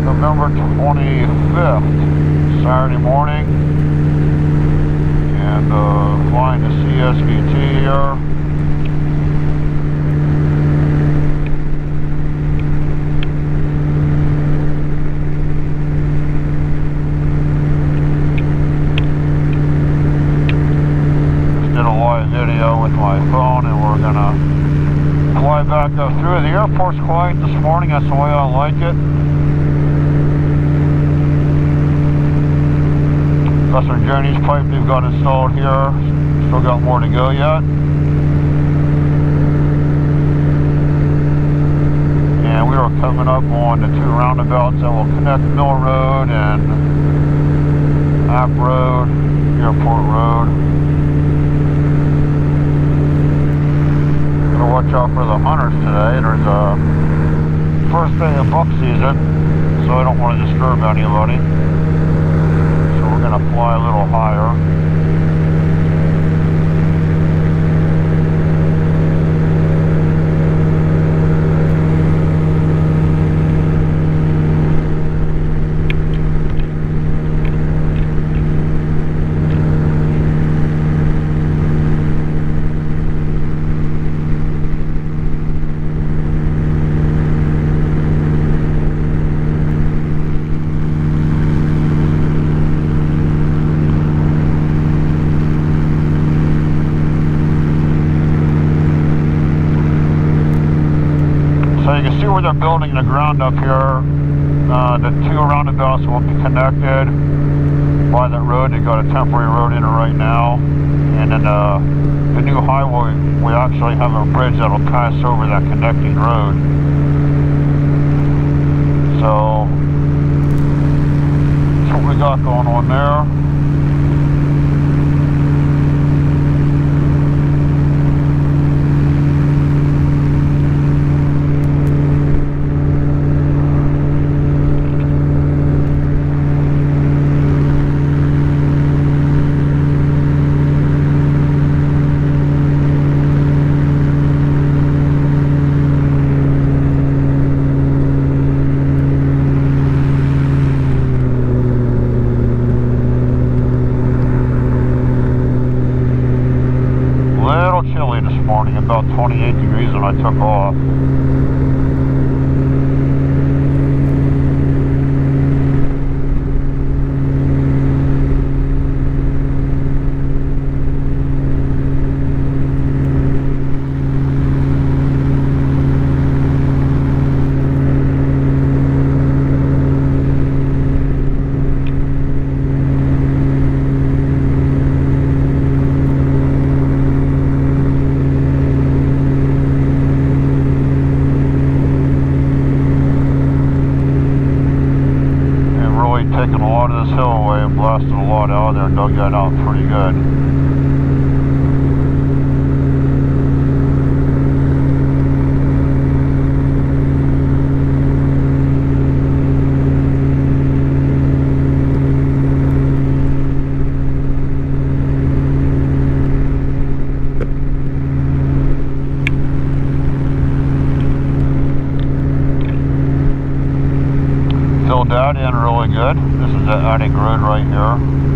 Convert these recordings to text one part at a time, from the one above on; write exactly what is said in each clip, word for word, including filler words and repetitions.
November twenty-fifth, Saturday morning, and uh, flying the C S V T here. Just did a live video with my phone, and we're gonna fly back up through. The airport's quiet this morning, that's the way I like it. Western Journeys pipe they've got installed here. Still got more to go yet. And we are coming up on the two roundabouts that will connect Mill Road and App Road, Airport Road. Gotta watch out for the hunters today. There's a first day of buck season, so I don't want to disturb anybody. We're going to fly a little higher. So you can see where they're building the ground up here. Uh, the two roundabouts will be connected by that road. They've got a temporary road in it right now. And then uh, the new highway, we actually have a bridge that'll pass over that connecting road. So that's what we got going on there. Chilly this morning, about twenty-eight degrees when I took off. Taking a lot of this hill away and blasted a lot out of there and dug that out pretty good. Filled that in really good. This is the Attic Road right here.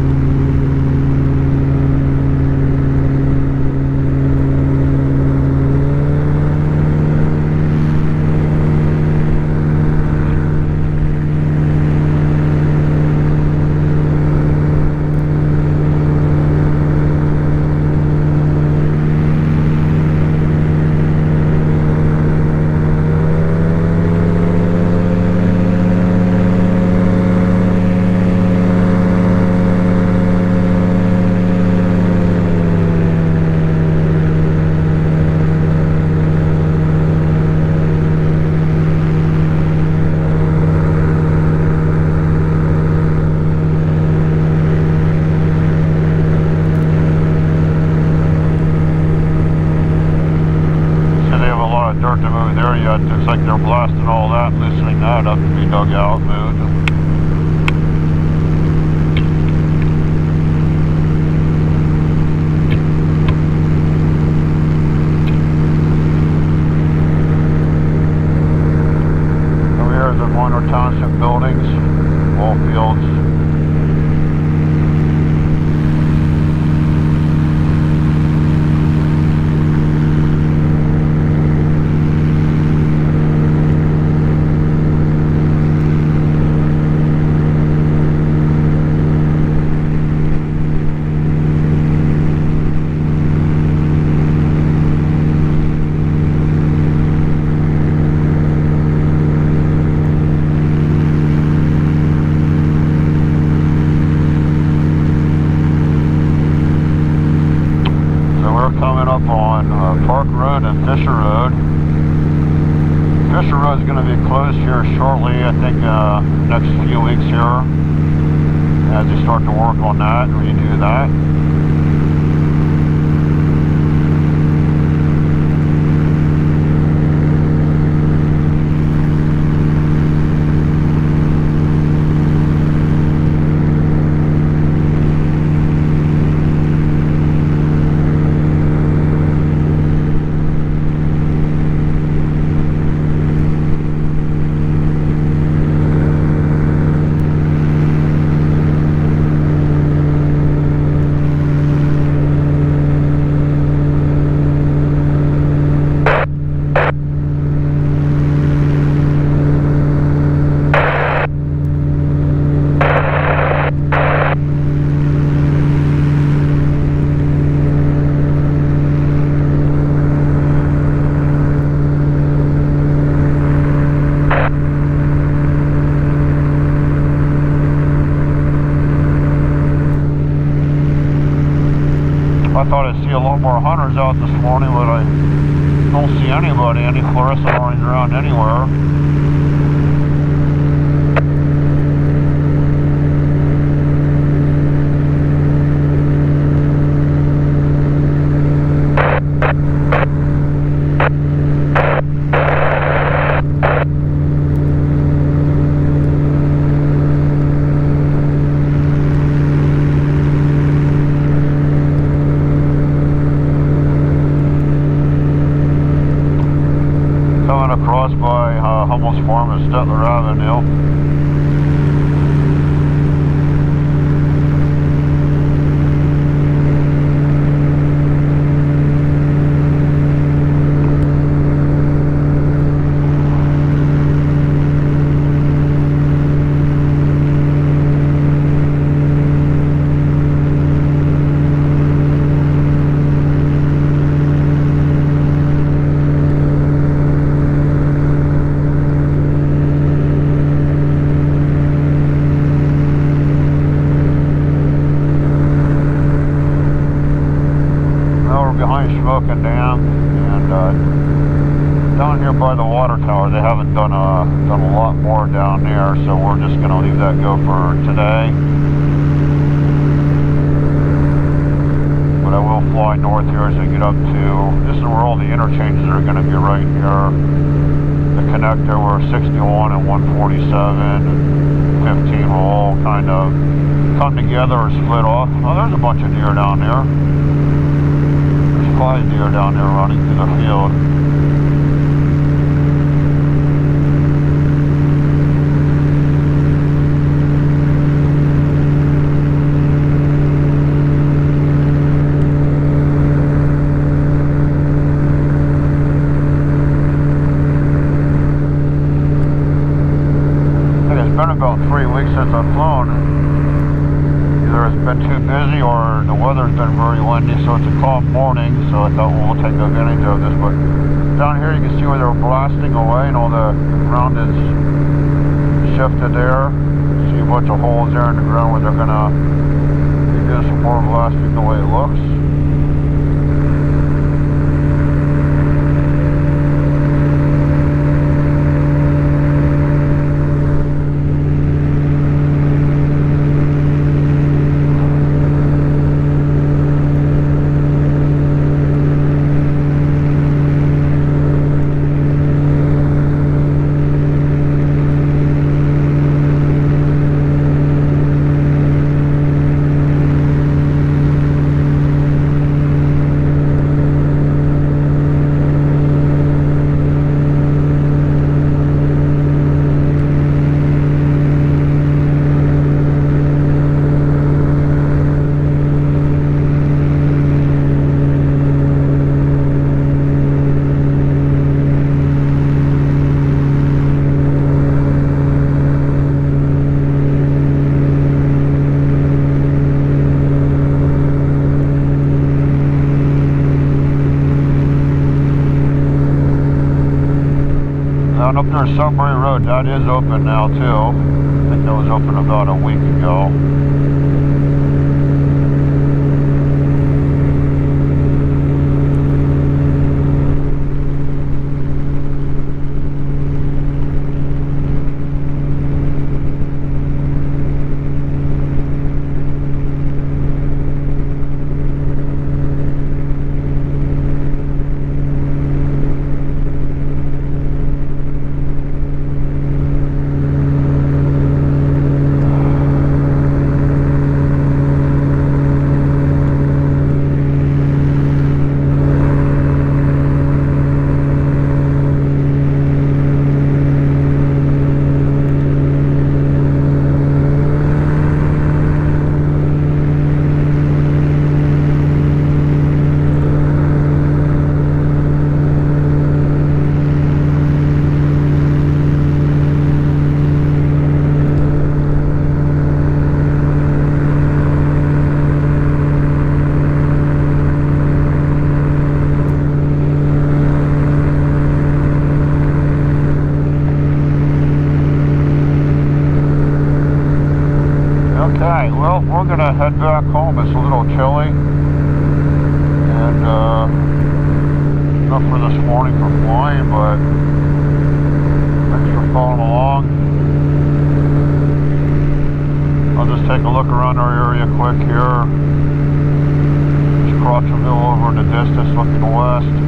Dirt to move there yet. Looks like they're blasting all that, loosening that up to be dug out, moved. Over here is a Minor Township buildings, ball fields. Coming up on uh, Park Road and Fisher Road. Fisher Road is going to be closed here shortly, I think uh, next few weeks here, as they start to work on that, redo that. I thought I'd see a lot more hunters out this morning, but I don't see anybody, any fluorescent orange around anywhere. Coming across by uh, Hummel's Farm and Stettler Avenue. Behind Smoking Dam, and uh, down here by the water tower they haven't done a done a lot more down there, so we're just going to leave that go for today. But I will fly north here as I get up to, this is where all the interchanges are going to be, right here. The connector where sixty-one and one forty-seven and fifteen will all kind of come together or split off. Oh, there's a bunch of deer down there. Five deer down there running through the field. I think it's been about three weeks since I've flown. Either it's been too busy or the weather's been very windy, so it's a calm morning, so I thought, well, we'll take advantage of this. But down here you can see where they're blasting away and all the ground is shifted there. See a bunch of holes there in the ground where they're going to be doing some more blasting the way it looks. Down up there, Sudbury Road, that is open now too. I think that was open about a week ago. Okay, well, we're going to head back home. It's a little chilly. And, uh, enough for this morning for flying, but thanks for following along. I'll just take a look around our area quick here. There's Crotcherville over in the distance looking west.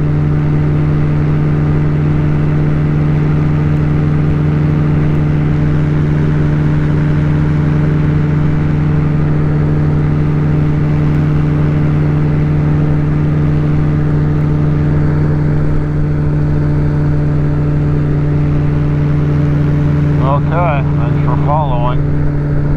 Okay, thanks for following.